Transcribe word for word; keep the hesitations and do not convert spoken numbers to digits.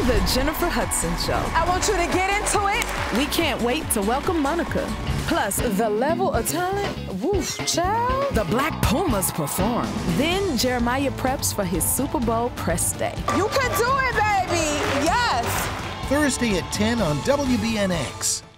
The Jennifer Hudson Show. I want you to get into it. We can't wait to welcome Monica. Plus, the level of talent, woof, child. The Black Pumas perform. Then Jeremiah preps for his Super Bowl press day. You can do it, baby. Yes. Thursday at ten on W B N X.